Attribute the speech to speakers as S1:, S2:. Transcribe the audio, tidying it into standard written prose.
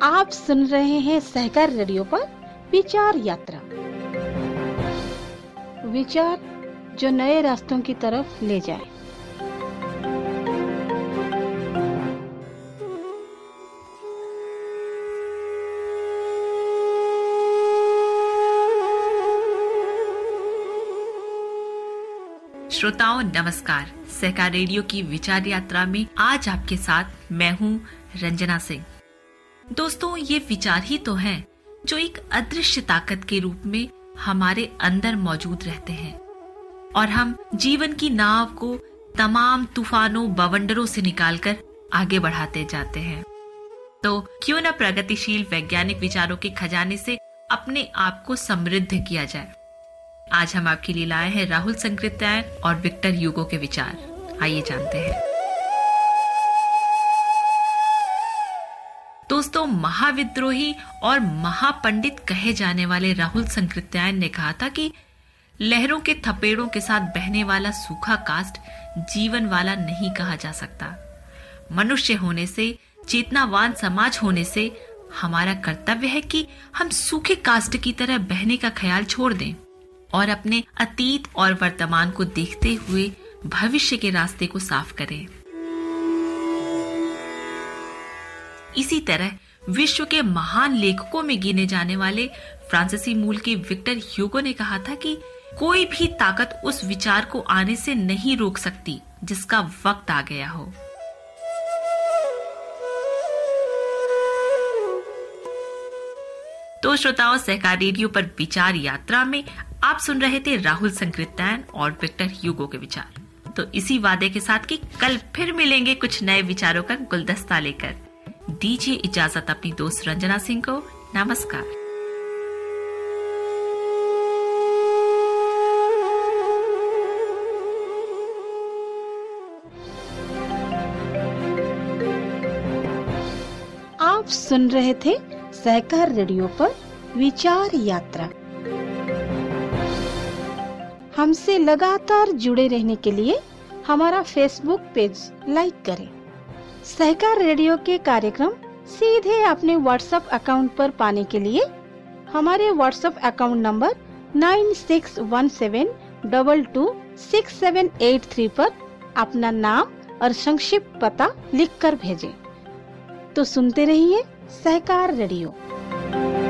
S1: आप सुन रहे हैं सहकार रेडियो पर विचार यात्रा। विचार जो नए रास्तों की तरफ ले जाए।
S2: श्रोताओं नमस्कार। सहकार रेडियो की विचार यात्रा में आज आपके साथ मैं हूँ रंजना सिंह। दोस्तों, ये विचार ही तो हैं जो एक अदृश्य ताकत के रूप में हमारे अंदर मौजूद रहते हैं और हम जीवन की नाव को तमाम तूफानों बवंडरों से निकालकर आगे बढ़ाते जाते हैं। तो क्यों न प्रगतिशील वैज्ञानिक विचारों के खजाने से अपने आप को समृद्ध किया जाए। आज हम आपके लिए लाए हैं राहुल संकृत्यायन और विक्टर ह्यूगो के विचार। आइए जानते हैं। दोस्तों, महाविद्रोही और महापंडित कहे जाने वाले राहुल संकृत्यायन ने कहा था कि लहरों के थपेड़ों के साथ बहने वाला सूखा काष्ठ जीवन वाला नहीं कहा जा सकता। मनुष्य होने से, चेतनावान समाज होने से हमारा कर्तव्य है कि हम सूखे काष्ठ की तरह बहने का ख्याल छोड़ दें और अपने अतीत और वर्तमान को देखते हुए भविष्य के रास्ते को साफ करें। इसी तरह विश्व के महान लेखकों में गिने जाने वाले फ्रांसीसी मूल के विक्टर ह्यूगो ने कहा था कि कोई भी ताकत उस विचार को आने से नहीं रोक सकती जिसका वक्त आ गया हो। तो श्रोताओं, सहकार रेडियो पर विचार यात्रा में आप सुन रहे थे राहुल संकृत्यायन और विक्टर ह्यूगो के विचार। तो इसी वादे के साथ कि कल फिर मिलेंगे कुछ नए विचारों का गुलदस्ता लेकर। दीजिए इजाजत अपनी दोस्त रंजना सिंह को। नमस्कार।
S1: आप सुन रहे थे सहकार रेडियो पर विचार यात्रा। हमसे लगातार जुड़े रहने के लिए हमारा फेसबुक पेज लाइक करें। सहकार रेडियो के कार्यक्रम सीधे अपने व्हाट्सएप अकाउंट पर पाने के लिए हमारे व्हाट्सएप अकाउंट नंबर 9617226783 पर अपना नाम और संक्षिप्त पता लिखकर भेजें। तो सुनते रहिए सहकार रेडियो।